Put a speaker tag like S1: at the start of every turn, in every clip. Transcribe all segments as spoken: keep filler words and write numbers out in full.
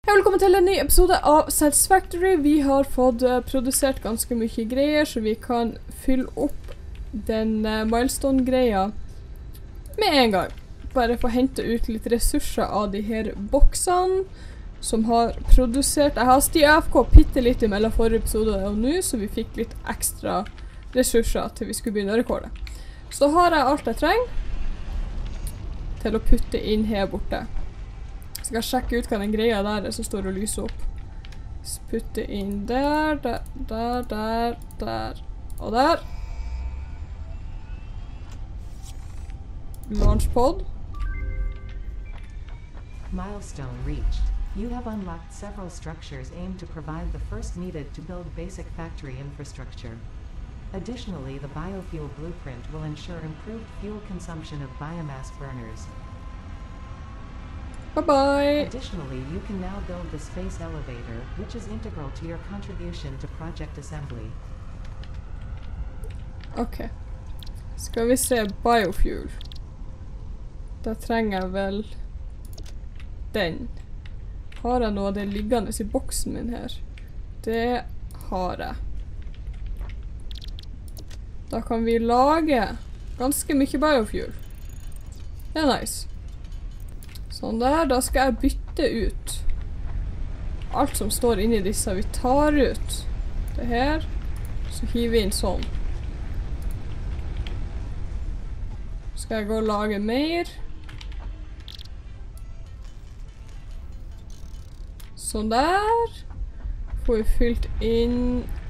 S1: Hei, velkommen til en ny episode av Satisfactory. Vi har fått uh, produsert ganske mye greier, så vi kan fylle opp den uh, milestone-greia med en gang. Bare få hente ut litt ressurser av de her boksene som har produsert. Jeg har sti A F K pitte litt mellom forrige episode og nå, så vi fikk litt ekstra ressurser til vi skulle begynne å rekorde. Så har jeg alt jeg trenger til å putte inn her borte. Så skal jeg sjekke ut hva den greia der er som står og lyser opp. Så putte inn der, der, der, der, der og der. Launchpod.
S2: Milestone reached. You have unlocked several structures aimed to provide the first needed to build basic factory infrastructure. Additionally, the biofuel blueprint will ensure improved fuel consumption of biomass burners.
S1: Bye-bye!
S2: Additionally, you can now build the space elevator, which is integral to your contribution to project assembly.
S1: Ok. Skal vi se biofuel. Da trenger jeg vel den. Har jeg noe av det liggende i boksen min her? Det har jeg. Da kan vi lage ganske mye biofuel. Det er nice. Sånn der, da skal jeg bytte ut alt som står inni disse. Vi tar ut det her, så hiver vi inn sånn. Så skal jeg gå og lage mer. Sånn der. Får vi fylt inn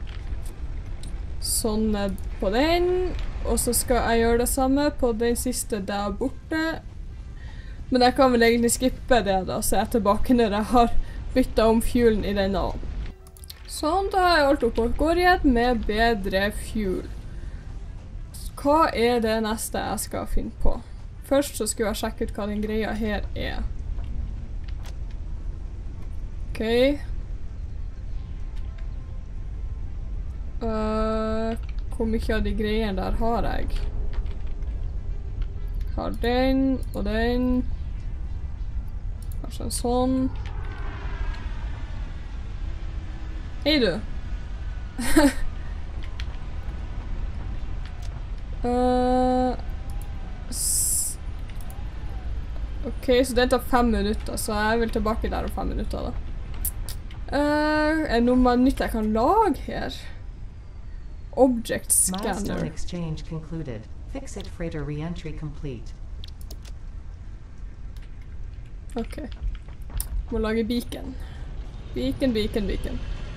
S1: sånn på den. Og så skal jeg gjøre det samme på den siste der borte. Men jeg kan vel egentlig skippe det da, så jeg er tilbake når jeg har byttet om fuelen i denne. Sånn, da er alt oppe og går igjen med bedre fuel. Hva er det neste jeg skal finne på? Først så skulle jeg sjekke ut hva den greia her er. Ok. Uh, hvor mye av de greiene der har jeg? Har den og den. Kanskje en sånn. Hei du. uh, ok, så det tar fem minutter, så jeg vil tilbake der om fem minutter da. Uh, er det noe nytt jeg kan lage her? Object scanner.
S2: Milestone exchange concluded. Fix-it freighter re-entry complete.
S1: Ok. Må lage beacon. Beacon, beacon, beacon.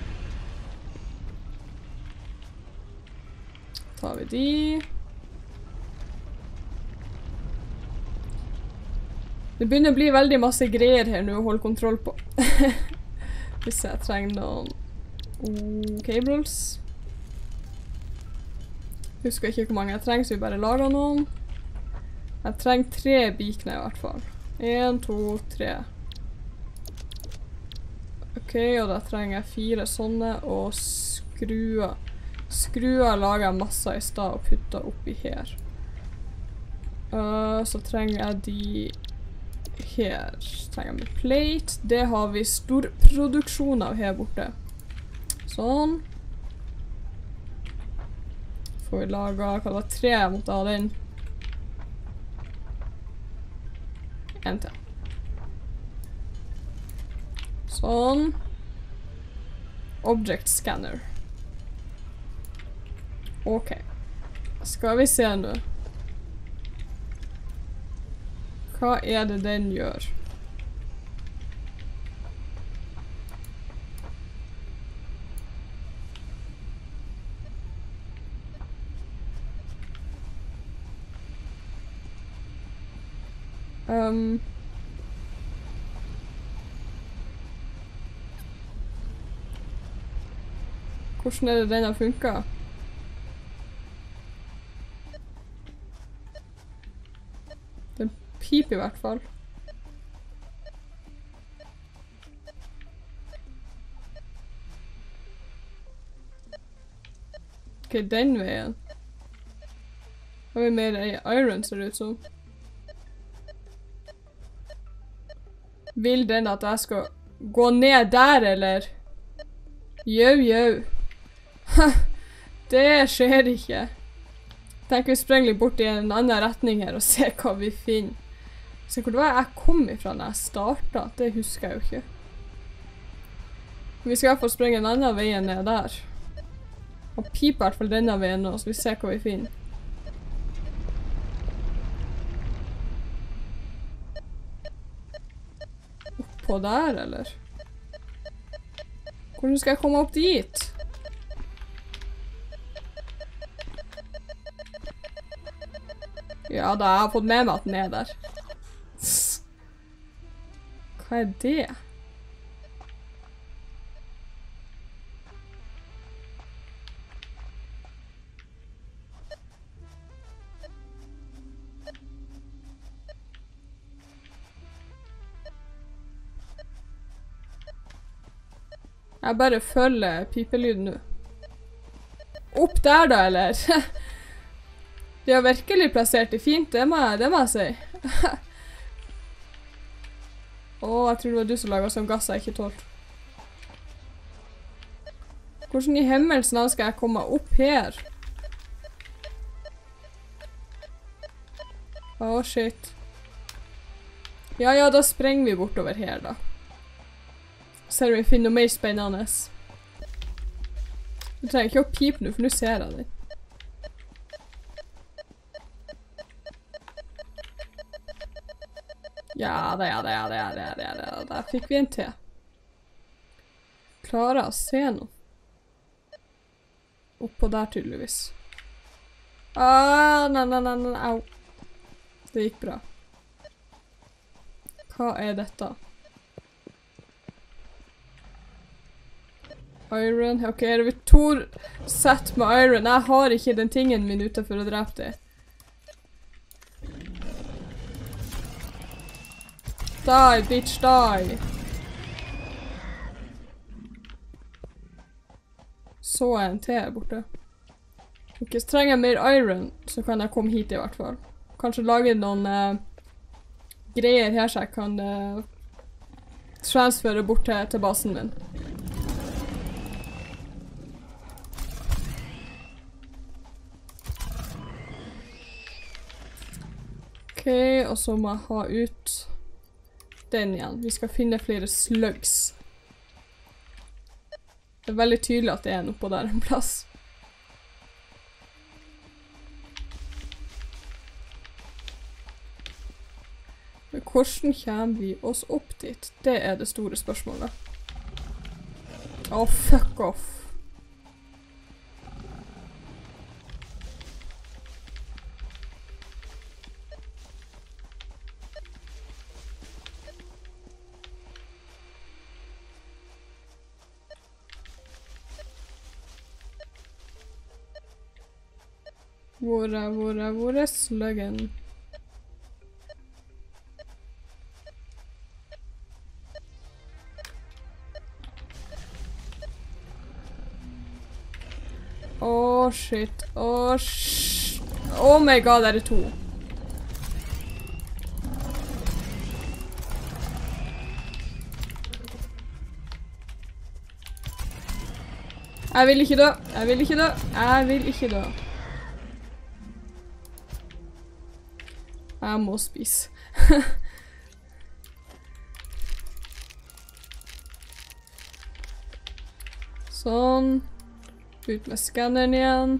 S1: Tar vi de. Det begynner å bli veldig masse greier her nå å holde kontroll på. Hvis jeg trenger noen oh, cables. Husker ikke hvor mange jeg trenger, så vi bare lager noen. Jeg trenger tre beaconer i hvert fall. En, to, tre. Ok, og da trenger jeg fire sånne, og skruer. Skruer lager jeg masse i stad og putter oppi her. Uh, så trenger jeg de her. Så trenger jeg med plate. Det har vi stor produksjon av her borte. Sånn. Får vi laget, hva det var, tre mot av den. En til. Sånn. Object scanner. Ok. Skal vi se nå. Hva er det den gjør? Um, hvordan er det den har funket? Den piper i hvert fall. Ok, den veien. Har vi mer iron, ser det ut som. Vil den at jeg skal gå ned der, eller? Jau, jau. Det skjer ikke. Tenk vi sprenger litt bort i en annen retning her og ser hva vi finner. Så hvor det var jeg kom ifra når jeg startet, det husker jeg jo ikke. Vi skal i hvert fall sprenge en annen vei ned der. Og piper i hvert fall denne veien nå, så vi ser hva vi finner. Oppå der, eller? Hvordan skal jeg komme opp dit? Ja, da har jeg fått med meg at den er der. Hva er det? Jeg bare følger pipelyden nå. Opp der da, eller? De har virkelig plassert det fint, det må jeg, det må jeg si. Åh, jeg tror det var du som laget sånn gass jeg ikke tålt. Hvordan i himmels navn skal jeg komme opp her? Åh, shit. Ja, ja, da sprenger vi bortover her da. Ser om vi finner noe mer spennende. Du trenger ikke å pipe nå, for nå ser jeg det. Ja, det er det, ja, det er det, det er det. Der fikk vi en til. Klarer jeg å se noe? Oppå der tydeligvis. Ah, nei, nei, nei, nei, au. Det gikk bra. Hva er dette? Iron. Ok, er det vi to sett med iron? Jeg har ikke den tingen min ute for å drepe det. Die, bitch, die. Så en til her borte. Ok, så trenger jeg mer iron, så kan jeg komme hit i hvert fall. Kanskje lage noen uh, greier her så jeg kan uh, transfere bort til, til basen min. Ok, og så må jeg ha ut den igjen. Vi skal finne flere slugs. Det er veldig tydelig at det er en oppå der en plass. Men hvordan kommer vi oss opp dit? Det er det store spørsmålet. Åh, oh, fuck off. Hvor er, hvor er, hvor er sluggen? Åh, shit. Åh, sh... Oh my god, er det to? Jeg vil ikke dø. Jeg vil ikke dø. Jeg vil ikke dø. Jeg må spise. Sånn. Ut med skanneren igjen.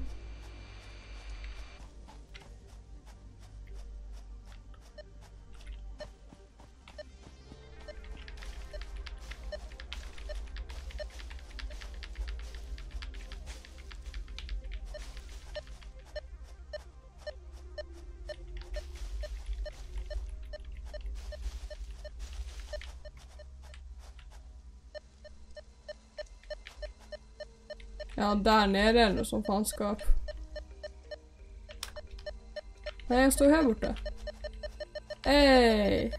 S1: Ja, der nede er noe sånn faenskap. Nei, jeg står her borte. Hey!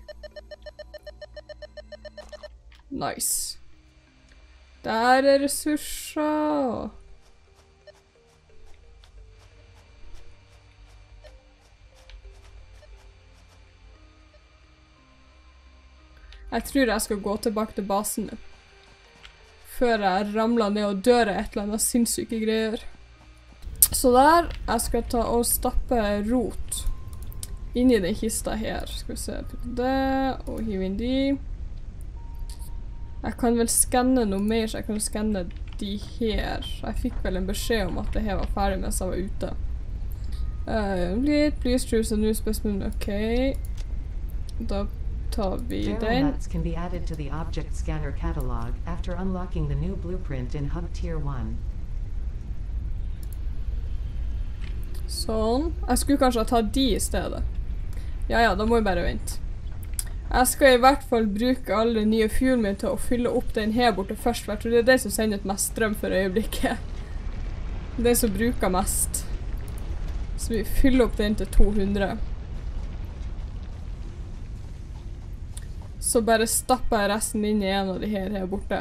S1: Nice. Der er ressurser. Jeg tror jeg skal gå tilbake til basen før jeg ramler ned og dør av et eller annet sinnssyke greier. Så der, jeg skal ta og stappe rot inn i den kista her. Skal vi se, putte det, og hive inn de. Jeg kan vel skanne noe mer, så jeg kan skanne de her. Jeg fikk vel en beskjed om at det her var ferdig mens jeg var ute. Uh, please choose a new specimen. Ok. Da tar vi den.
S2: Ferronuts can be added to the object scanner catalog after unlocking the new blueprint in Hub Tier one.
S1: Sånn. Jeg skulle kanskje ta de i stedet. Ja, ja, da må jeg bare vente. Jeg skal i hvert fall bruke alle nye fuel min til å fylle opp den her borte først, for jeg tror det er det som sender ut mest strøm for øyeblikket. Det som bruker mest. Så vi fyller opp den til to hundre. Så bare stapper jeg resten inn i en av de her her borte.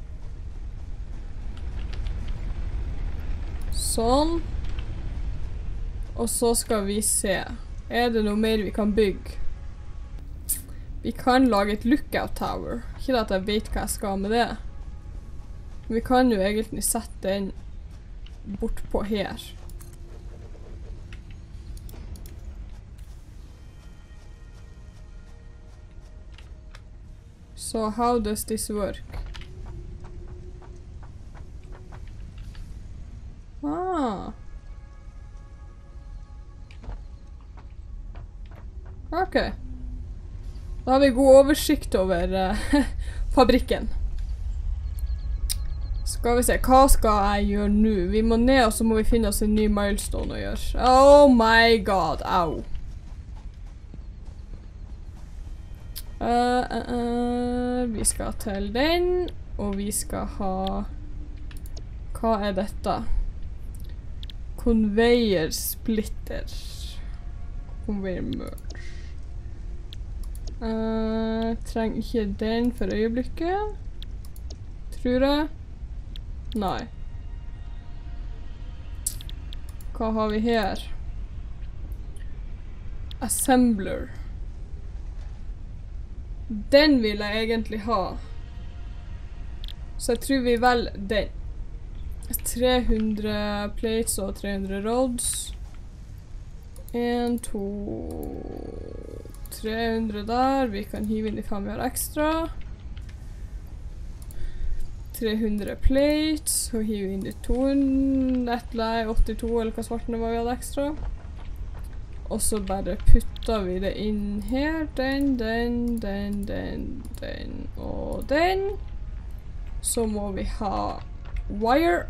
S1: Sånn. Og så skal vi se. Er det noe mer vi kan bygge? Vi kan lage et lookout tower. Ikke at jeg vet hva jeg skal med det. Men vi kan jo egentlig sette den bort på her. So how does this work? Ah. Ok. Da har vi god oversikt over uh, fabrikken. Skal vi se, hva skal jeg gjøre nå? Vi må ned, og så må vi finne oss en ny milestone å gjøre. Oh my god, au. Uh, uh, uh, vi skal til den, og vi skal ha... Hva er dette? Conveyor splitter. Conveyor merge. Uh, trenger ikke den for øyeblikket. Tror jeg. Nei. Hva har vi her? Assembler. Den vil jeg egentlig ha. Så jeg tror vi velger den. tre hundre plates og tre hundre rods. en, to, tre hundre der. Vi kan hive inn de fem vi har ekstra. tre hundre plates. Og hive inn de to hundre, åttito eller hva svartene var vi hadde ekstra. Og så bare putter vi det inn her. Den, den, den, den, den og den. Så må vi ha wire.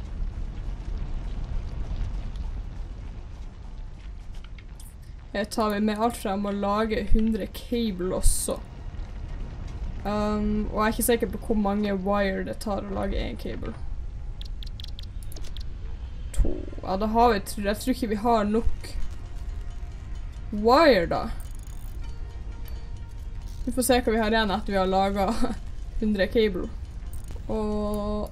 S1: Her tar vi med alt fra å lage hundre cable også. Um, og jeg er ikke sikker på hvor mange wire det tar å lage en cable. To. Ja, da har vi, jeg tror ikke vi har nok wire da. Vi får se hva vi har igjen etter vi har laget hundre cable. Og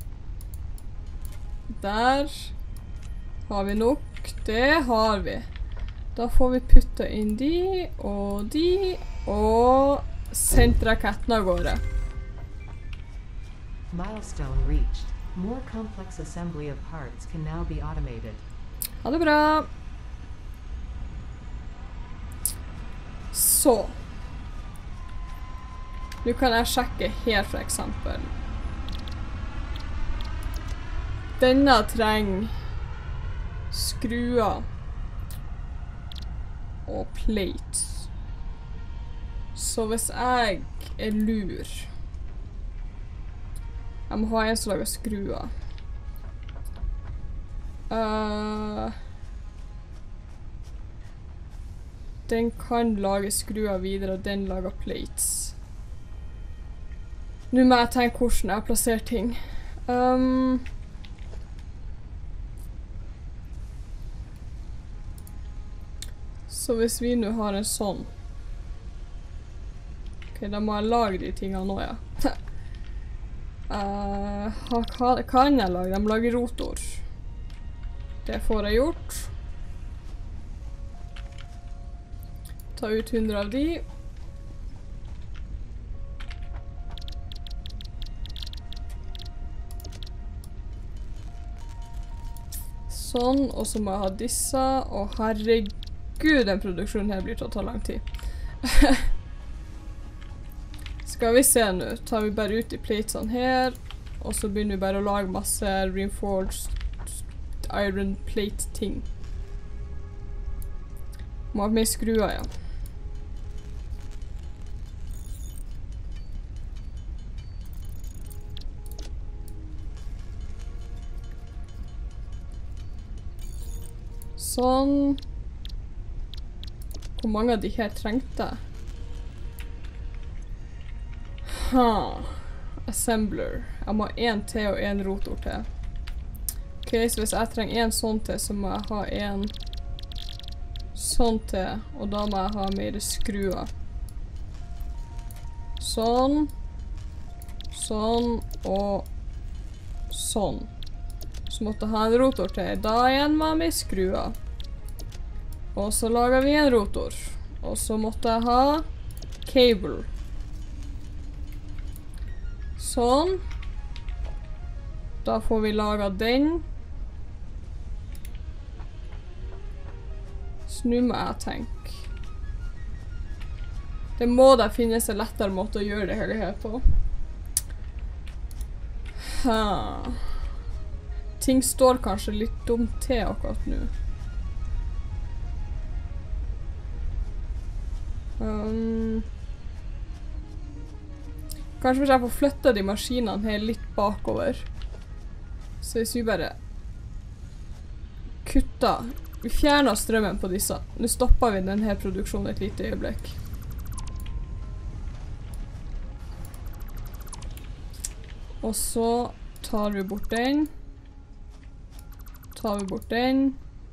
S1: der har vi nok. Det har vi. Da får vi putte inn de, og de, og sendt raketten av gårde.
S2: Milestone reached. More complex assembly of parts can now be automated.
S1: Ha det bra. Så. Nå kan jeg sjekke her for eksempel. Denne trenger skruer og plates. Så hvis jeg er lur, jeg må ha en som lager skruer. Uh, den kan lage skruer videre, og den lager plates. Nå må jeg tenke hvordan jeg har plassert ting. Um, så hvis vi nå har en sånn. Ok, da må jeg lage de tingene nå, ja. uh, hva kan jeg lage? De lager rotor. Det får jeg gjort. Ta ut hundre av de. Sånn, og så må jeg ha disse, og herregud, den produksjonen her blir til å ta lang tid. Skal vi se nå, tar vi bare ut de platesene her, og så begynner vi bare å lage masse reinforced iron plate ting. Må ha mer skruer, ja. Sånn. Hvor mange av de her trengte jeg? Ha. Assembler. Jeg må ha en til og en rotor til. Ok, så hvis jeg trenger en sånn til, så må jeg ha en sånn til, og da må jeg ha mer skruer. Sånn. Sånn og sånn. Så måtte jeg ha en rotor til. Da igjen må jeg ha mer skruer. Og så lager vi en rotor. Og så måtte jeg ha cable. Sånn. Da får vi laget den. Så nå må jeg tenke. Det må da finnes en lettere måte å gjøre det hele her på. Ha. Ting står kanskje litt dumt til akkurat nå. Um, kanskje hvis jeg får flyttet de maskinene her litt bakover. Så hvis vi bare kutter, vi fjerner strømmen på disse. Nå stopper vi denne produksjonen et lite øyeblikk. Og så tar vi bort den. Tar vi bort den.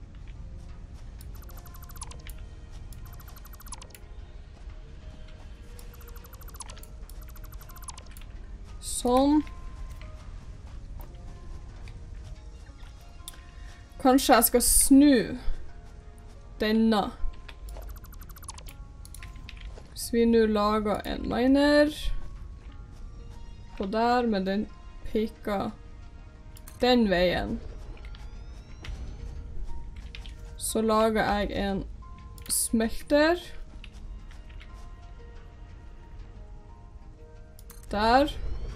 S1: Sånn. Kanskje jeg skal snu denne. Hvis vi nå lager en miner på der, men den peker den veien. Så lager jeg en smelter. Der.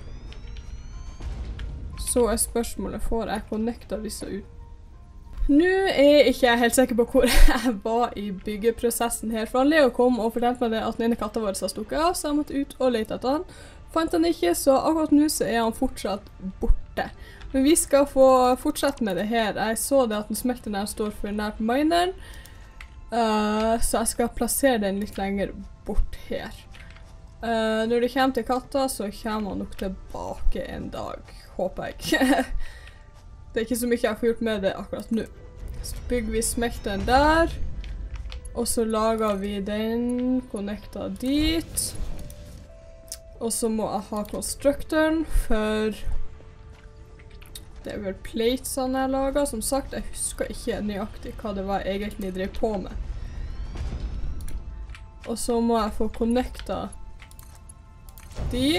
S1: Så er spørsmålet, får jeg connecta disse ut? Nå er ikke jeg helt sikker på hvor jeg var i byggeprosessen her, for Leo kom og fortalte meg det at den ene katta vår har stukket av, så jeg måtte ut og lete etter han. Fant han ikke, så akkurat nå så er han fortsatt borte. Men vi skal få fortsette med det her. Jeg så det at den smelteren her står for nært mineren, uh, så jeg skal plassere den litt lenger bort her. Uh, når det kommer til katta, så kommer han nok tilbake en dag, håper jeg. Det er ikke så mye jeg får gjort med det akkurat nå. Så bygger vi smelteren der, og så lager vi den, connecta dit. Og så må jeg ha constructoren, for det er vel platesene jeg lager. Som sagt, jeg husker ikke nøyaktig hva det var jeg egentlig drev på med. Og så må jeg få connecta de.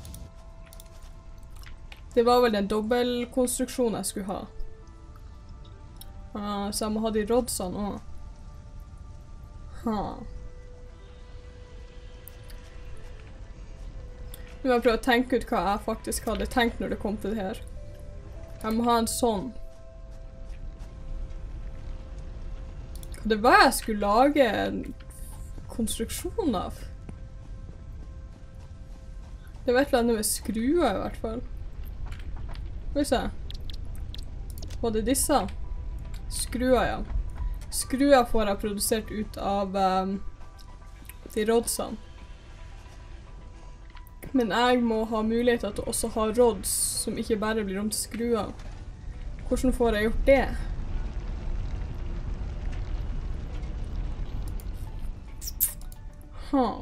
S1: Det var vel en dobbeltkonstruksjon jeg skulle ha. Uh, så jeg må ha de rodsene også. Ha. Nå må jeg prøve å tenke ut hva jeg faktisk hadde tenkt når det kom til det her. Jeg må ha en sånn. Hva det var jeg skulle lage en konstruksjon av? Det var et eller annet med skruer i hvert fall. Skal vi se. Var det disse? Skruer, ja. Skruer får jeg produsert ut av um, de rodsene. Men jeg må ha muligheter til å også ha rods som ikke bare blir om til skruer. Hvordan får jeg gjort det? Ha.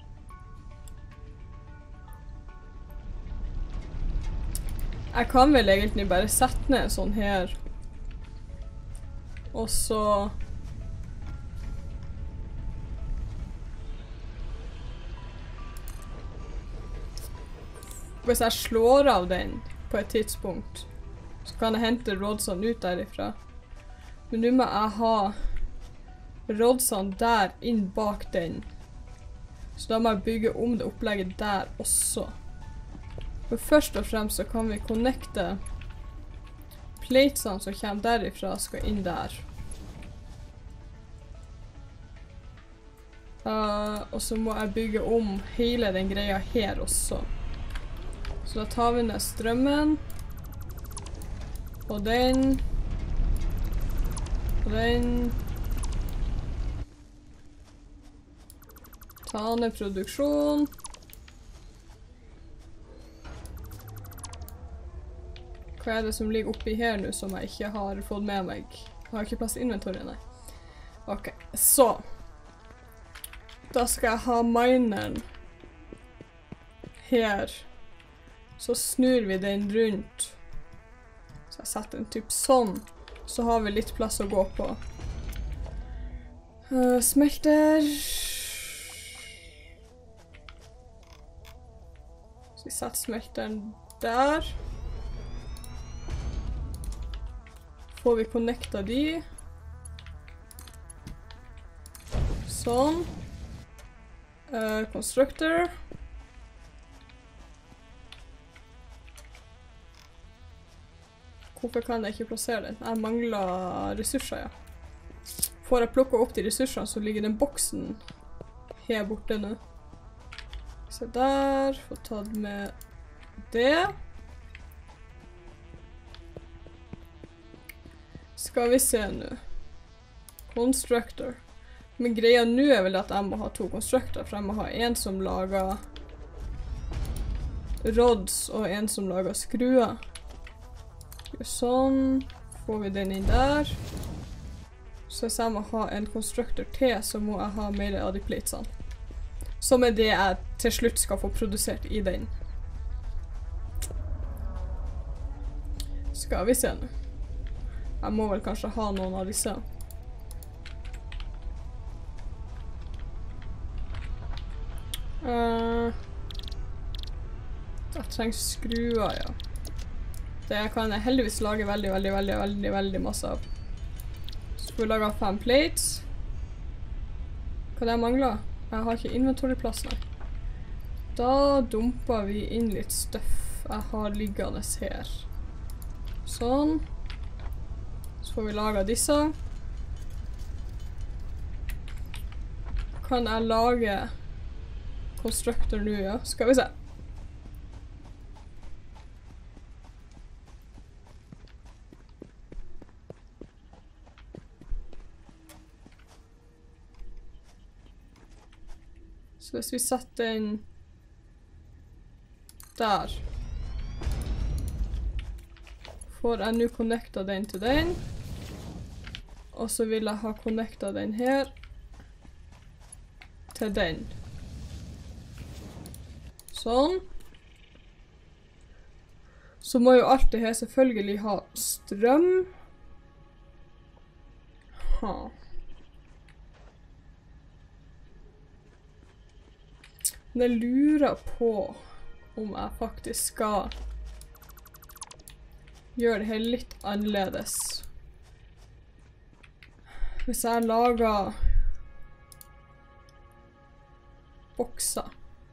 S1: Jeg kan vel egentlig bare sette ned sånn her. Og så hvis jeg slår av den på et tidspunkt, så kan jeg hente rodsene ut derifra. Men nå må jeg ha rodsene der inn bak den. Så da må jeg bygge om det opplegget der også. Men først og fremst så kan vi connecte platesene som kommer derifra skal inn der. Uh, og så må jeg bygge om hele den greia her også. Så da tar vi ned strømmen. Og den. Og den. Ta ned produksjon. Hva er det som ligger oppi her nå som jeg ikke har fått med meg? Jeg har ikke plass i inventoriet, nei. Ok, så. Da skal jeg ha mineren her. Så snur vi den rundt. Så jeg setter den typ sånn. Så har vi litt plass å gå på. Uh, smelter. Så vi setter smelteren der. Får vi connecta de. Sånn. Uh, constructor. Hvorfor kan jeg ikke plassere den? Jeg mangler ressurser, ja. Får jeg plukket opp de ressursene, så ligger den boksen her borte nå. Se der, få tatt med det. Skal vi se nå. Constructor. Men greia nå er vel at jeg må ha to constructor, for jeg må ha en som lager rods og en som lager skruer. Gjør sånn. Får vi den inn der. Så hvis jeg må ha en constructor til, så må jeg ha mer av de platesene. Som er det jeg til slutt skal få produsert i den. Skal vi se nå. Jeg må vel kanskje ha noen av disse. Uh, det trengs skruer, ja. Det kan jeg heldigvis lage veldig, veldig, veldig, veldig, veldig masse av. Så får vi lage fem plates. Hva det mangler? Jeg har ikke inventoryplass, nei. Da dumper vi inn litt stuff jeg har liggende her. Sånn. Så får vi lage disse. Kan jeg lage constructor nå, ja? Skal vi se. Så hvis vi setter den der, får jeg nå connecta den til den, og så vil jeg ha connecta den her til den. Sånn. Så må jo alt det her selvfølgelig ha strøm. Ha. Men jeg lurer på om jeg faktisk skal gjøre det her litt annerledes. Hvis jeg lager bokser.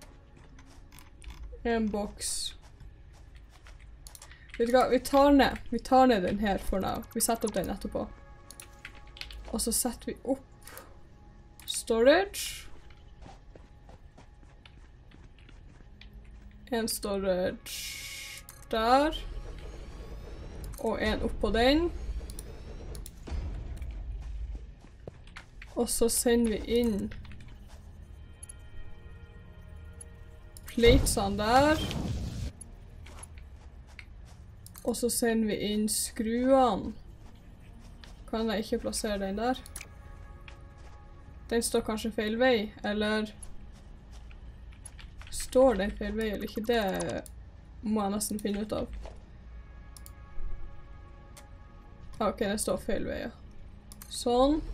S1: En boks. Vet du hva, vi tar ned. Vi tar ned den her for nå. Vi setter opp den etterpå. Og så setter vi opp storage. En storage der. Og en oppå den. Og så sender vi inn platesene der. Og så sender vi inn skruene. Kan jeg ikke plassere den der? Den står kanskje feil vei, eller står den feil vei, eller ikke? Det må jeg nesten finne ut av. Ok, den står feil vei, ja. Sånn.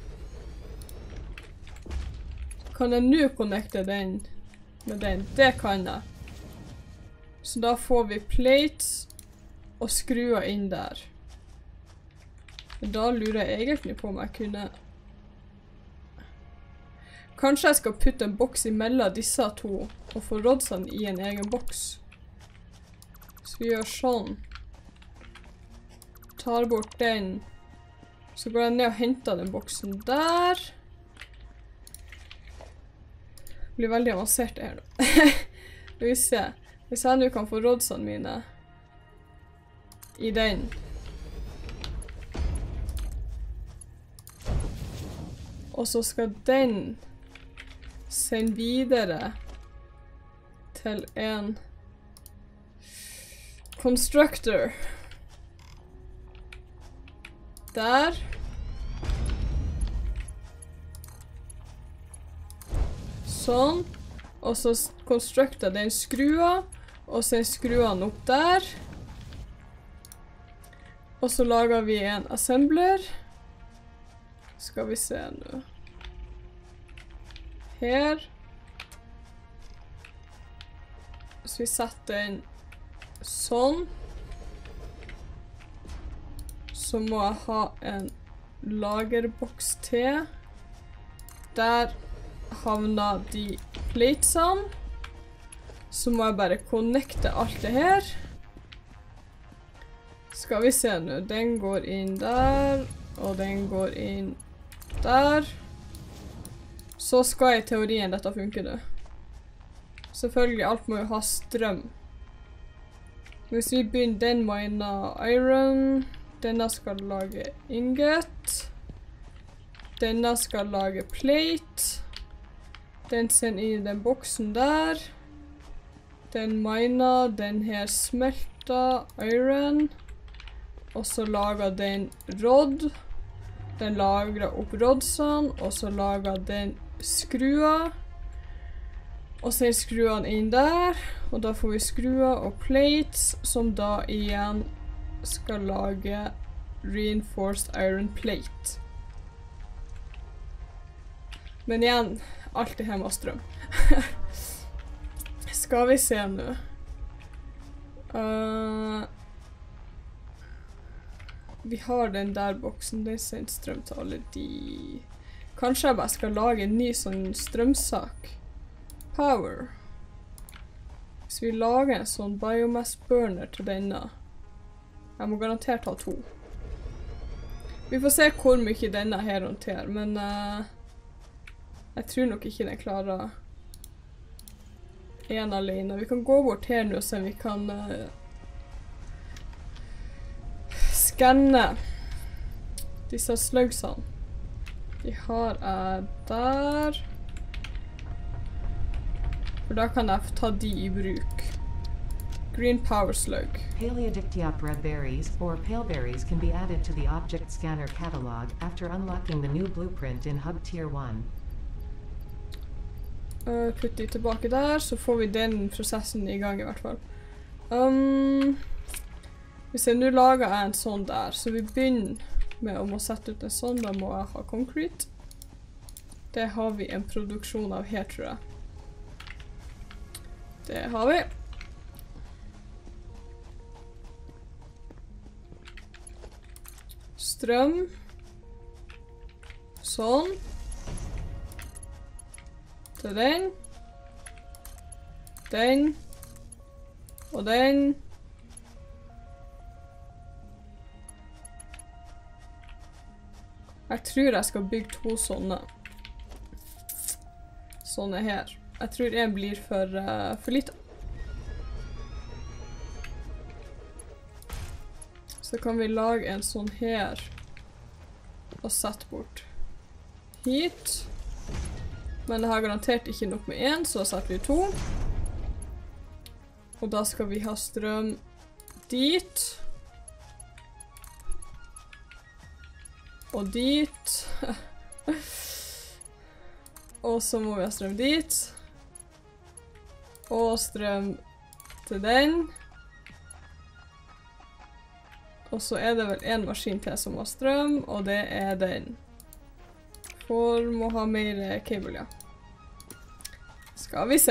S1: Kan jeg nå connecte den med den? Det kan jeg. Så da får vi plates og skruer inn der. Da lurer jeg egentlig på om jeg kunne... Kanskje jeg skal putte en boks imellom disse to, og få rodsene i en egen boks. Så vi gjør sånn. Tar bort den. Så går jeg ned og henter den boksen der. Det blir veldig avansert det her nå. Vi ser. Hvis jeg nå kan få rodsene mine i den. Og så skal den sende videre til en constructor. Der. Sånn. Og så constructer den skrua, og så skrua den opp der. Og så lager vi en assembler. Skal vi se nå. Her. Så vi setter den sånn. Så må jeg ha en lagerboks til. Der havner de platesene. Så må jeg bare connecte alt det her. Skal vi se nå. Den går inn der, og den går inn der. Så skal i teorien dette funke nå. Selvfølgelig, alt må jo ha strøm. Hvis vi begynner, den miner iron. Denne skal lage ingot. Denne skal lage plate. Den sender inn i den boksen der. Den miner, den her smelter iron. Og så lager den rod. Den lagrer opp rodsene, og så lager den skrua. Og så er skruene inn der, og da får vi skrua og plates, som da igjen skal lage reinforced iron plate. Men igjen, alt det her må ha strøm. Skal vi se nå. Uh, vi har den der boksen, det sender strøm til alle de. Kanskje jeg bare skal lage en ny sånn strømsak. Power. Hvis vi lager en sånn biomass burner til denne. Jeg må garantert ha to. Vi får se hvor mye denne her håndterer, men uh, jeg tror nok ikke den klarer en alene. Vi kan gå bort her nå, så vi kan uh, skanne disse slugsene. De har jeg der. For da kan jeg ta de i bruk. Green power slug.
S2: Paleodictyoptera berries, or paleberries, can be added to the object scanner catalog after unlocking the new blueprint in Hub Tier one.
S1: Uh, putt de tilbake der, så får vi den prosessen i gang i hvert fall. Um, hvis jeg nå lager jeg en sånn der, så vi begynner med å må sette ut en sånn, da må jeg ha concrete. Det har vi en produksjon av her, tror jeg. Det har vi. Strøm. Sånn. Til den. Den. Og den. Jeg tror jeg skal bygge to sånne. Sånne her. Jeg tror en blir for, uh, for lite. Så kan vi lage en sånn her. Og sette bort hit. Men det har garantert ikke nok med en, så setter vi to. Og da skal vi ha strøm dit. Og dit. Og så må vi ha strøm dit. Og strøm til den. Og så er det vel en maskin til som har strøm, og det er den. For må ha mer kabel, ja. Skal vi se.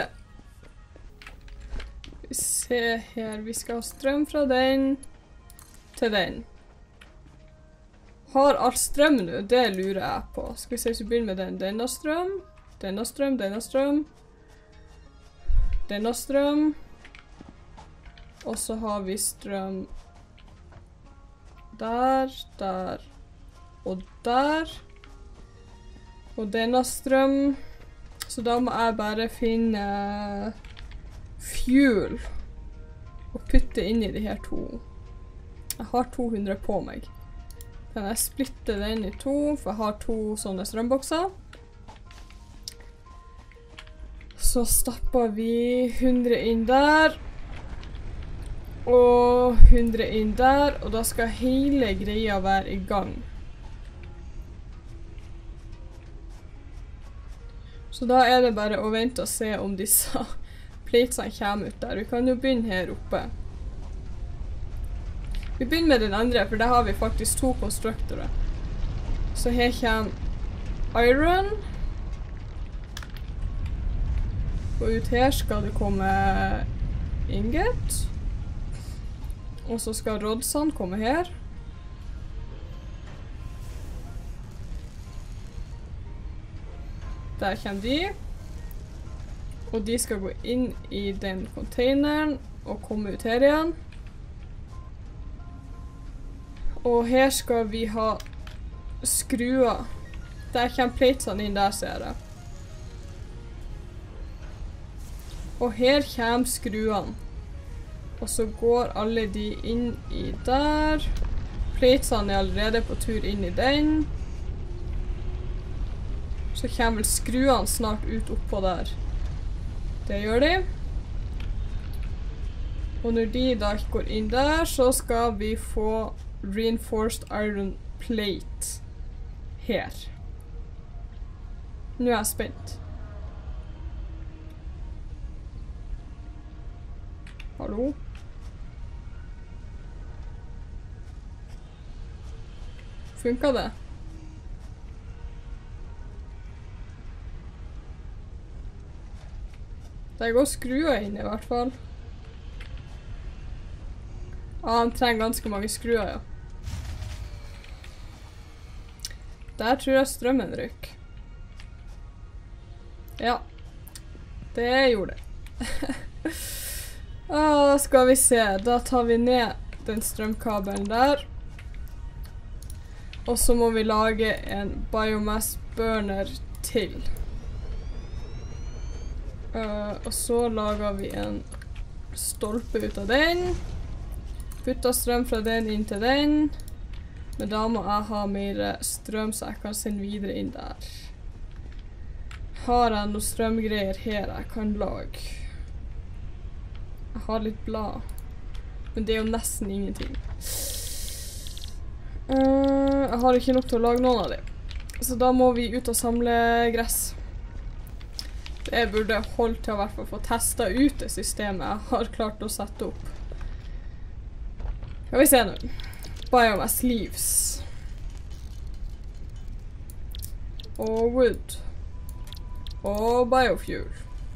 S1: Vi ser her, vi skal ha strøm fra den til den. har alt strøm nå? Det lurer jeg på. Skal vi se hvis vi begynner med den. Denne strøm, denne strøm, denne strøm. Denne strøm. Og så har vi strøm der, der og der. Og denne strøm. Så da må jeg bare finne fuel og putte inn i de her to. Jeg har to hundre på meg. Kan jeg splitte den i to, for jeg har to sånne strømbokser. Så stapper vi hundre inn der. Og hundre inn der, og da skal hele greia være i gang. Så da er det bare å vente og se om disse platesene kommer ut der. Vi kan jo begynne her oppe. Vi begynner med den andre, for der har vi faktisk to konstruktorer. Så her kommer iron. Og ut her skal det komme ingot. Og så skal rodsene komme her. Der kommer de. Og de skal gå inn i den containeren og komme ut her igjen. Og her skal vi ha skruer. Der kommer platesene inn, der ser jeg. Og her kommer skruene. Og så går alle de inn i der. Platesene er allerede på tur inn i den. Så kommer vel skruene snart ut oppå der. Det gjør de. Og når de da går inn der, så skal vi få reinforced iron plate her. Nå er jeg spent. Hallo? Funker det? Det går skruer inn i hvert fall. Ah, han trenger ganske mange skruer, ja. Der tror jeg strømmen rykker. Ja. Det gjorde det. ah, skal vi se. Da tar vi ned den strømkabelen der. Og så må vi lage en biomass burner til. Uh, og så lager vi en stolpe ut av den. Putter strøm fra den inn til den. Men da må jeg ha mer strøm så jeg kan sende videre inn der. Har jeg noen strømgreier her jeg kan lage? Jeg har litt blad. Men det er jo nesten ingenting. Uh, jeg har ikke nok til å lage noen av dem. Så da må vi ut og samle gress. Det burde holde til å i hvert fall få testet ut det systemet jeg har klart å sette opp. Skal vi se nå. Biomass leaves. Og wood. Og biofuel.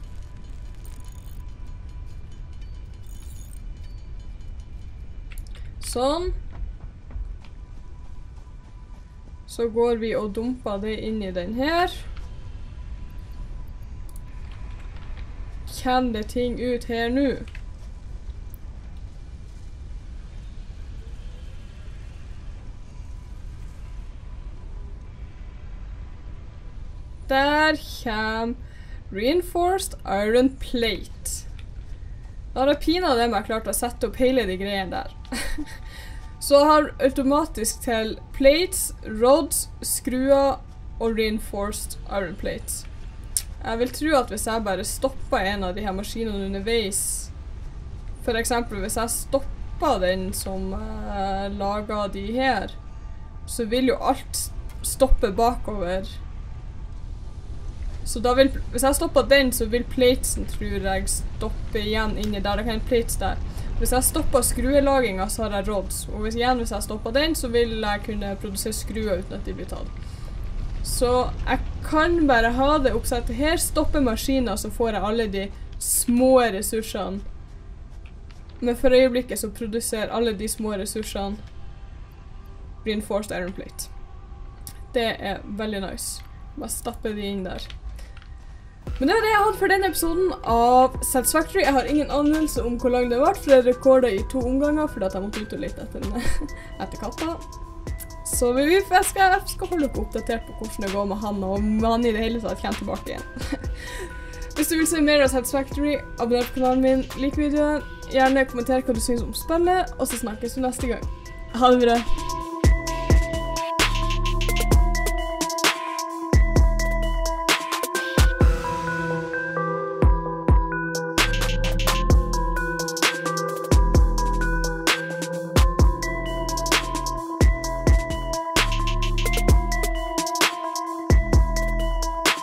S1: Sånn. Så går vi og dumper det inn i den her. Kommer det ting ut her nå? Der kommer reinforced iron plate. Da har jeg pinadø det meg klart å sette opp hele de greiene der. Så jeg har automatisk til plates, rods, skruer og reinforced iron plates. Jeg vil tro at hvis jeg bare stopper en av de her maskinene underveis, for eksempel hvis jeg stopper den som uh, lager de her, så vil jo alt stoppe bakover. Så da vil, hvis jeg stopper den, så vil platesen, tror jeg, stoppe igjen inni der. Det kan være plates der. Hvis jeg stopper skruelaginga, så har jeg rods. Og hvis, igjen, hvis jeg stopper den, så vil jeg kunne produsere skruer uten at de blir tatt. Så jeg kan bare ha det oppsettet her, stoppe maskiner, så får jeg alle de små ressursene. Men for øyeblikket så produserer alle de små ressursene reinforced iron plate. Det er veldig nice. Bare stappe de inn der. Men det er det jeg hadde for denne episoden av Satisfactory. Jeg har ingen anelse om hvor lang det har vært, for jeg rekordet i to omganger, fordi at jeg måtte ut og lete etter, etter katta. Så vi, jeg, skal, jeg skal holde dere oppdatert på hvordan det går med han, og om han i det hele tatt kommer tilbake igjen. Hvis du vil se mer av Satisfactory, abonner på kanalen min, lik videoen, gjerne kommenter hva du synes om spillet, og så snakkes vi neste gang. Ha det bra!